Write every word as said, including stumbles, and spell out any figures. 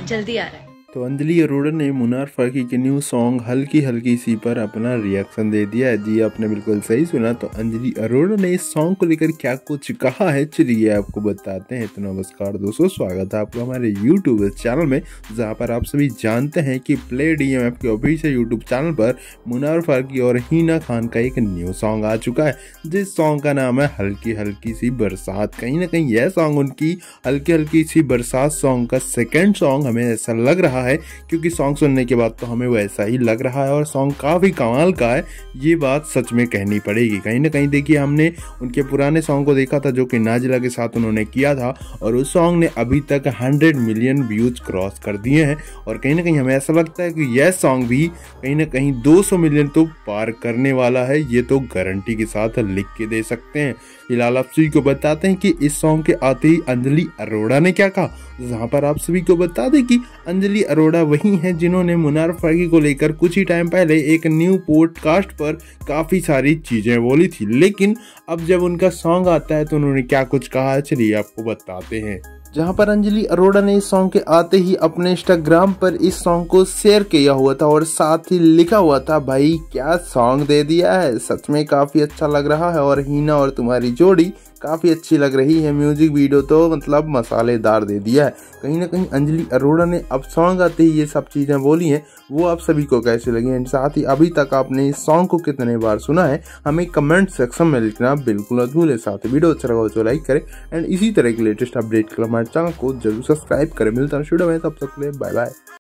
जल्दी आ रहा है। तो अंजलि अरोड़ा ने मुनार फकीर के न्यू सॉन्ग हल्की हल्की सी पर अपना रिएक्शन दे दिया है। जी आपने बिल्कुल सही सुना। तो अंजलि अरोड़ा ने इस सॉन्ग को लेकर क्या कुछ कहा है, चलिए आपको बताते हैं। तो नमस्कार दोस्तों, स्वागत है आपका हमारे यूट्यूब चैनल में, जहां पर आप सभी जानते हैं कि प्ले डीएमएफ के ऑफिशियल यूट्यूब चैनल पर मुनार फकीर और हिना खान का एक न्यू सॉन्ग आ चुका है, जिस सॉन्ग का नाम है हल्की हल्की सी बरसात। कहीं ना कहीं यह सॉन्ग उनकी हल्की हल्की सी बरसात सॉन्ग का सेकेंड सॉन्ग हमें ऐसा लग रहा है, क्योंकि सॉन्ग सुनने के बाद तो हमें वैसा ही लग रहा है और सॉन्ग काफ़ी कमाल का है, ये बात सच में कहनी पड़ेगी। कहीं ना कहीं देखिए, हमने उनके पुराने सॉन्ग को देखा था जो कि नाजिला के साथ उन्होंने किया था, और उस सॉन्ग ने अभी तक हंड्रेड मिलियन व्यूज क्रॉस कर दिए हैं। और कहीं ना कहीं हमें ऐसा लगता है कि यह सॉन्ग भी कहीं ना कहीं दो सौ मिलियन तो पार करने वाला है, ये तो गारंटी के साथ लिख के दे सकते हैं। फिलहाल आप सभी को बताते हैं कि इस सॉन्ग के आते ही अंजलि अरोड़ा ने क्या कहा, जहां पर आप सभी को बता दें कि अंजलि अरोड़ा वही हैं जिन्होंने मुनार फकीर को लेकर कुछ ही टाइम पहले एक न्यू पॉडकास्ट पर काफी सारी चीजें बोली थी, लेकिन अब जब उनका सॉन्ग आता है तो उन्होंने क्या कुछ कहा है, चलिए आपको बताते हैं। जहां पर अंजलि अरोड़ा ने इस सॉन्ग के आते ही अपने इंस्टाग्राम पर इस सॉन्ग को शेयर किया हुआ था और साथ ही लिखा हुआ था, भाई क्या सॉन्ग दे दिया है, सच में काफी अच्छा लग रहा है और हिना और तुम्हारी जोड़ी काफ़ी अच्छी लग रही है, म्यूजिक वीडियो तो मतलब मसालेदार दे दिया है। कहीं ना कहीं अंजलि अरोड़ा ने अब सॉन्ग आते ही ये सब चीज़ें बोली हैं, वो आप सभी को कैसे लगी एंड साथ ही अभी तक आपने इस सॉन्ग को कितने बार सुना है, हमें कमेंट सेक्शन में लिखना बिल्कुल मत भूलें। साथ ही वीडियो अच्छा लगा तो लाइक करें एंड इसी तरह के लेटेस्ट अपडेट के लिए हमारे चैनल को जरूर सब्सक्राइब करें। मिलता है वीडियो में, तब तक के लिए बाय बाय।